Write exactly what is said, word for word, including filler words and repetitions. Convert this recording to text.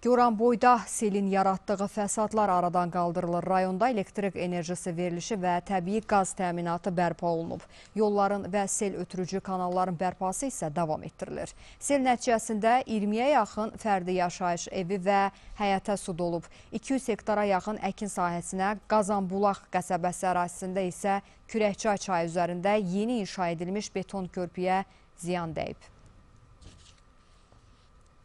Goranboyda selin yaratdığı fəsadlar aradan qaldırılır. Rayonda elektrik enerjisi verilişi və təbii qaz təminatı bərpa olunub. Yolların və sel ötürücü kanalların bərpası isə davam etdirilir. Sel nəticəsində iyirmiyə yaxın fərdi yaşayış evi və həyətə su dolub. iki yüz hektara yaxın əkin sahəsinə, Qazanbulaq qəsəbəsi ərazisində isə Kürəkçay çayı üzərində yeni inşa edilmiş beton körpüyə ziyan dəyib.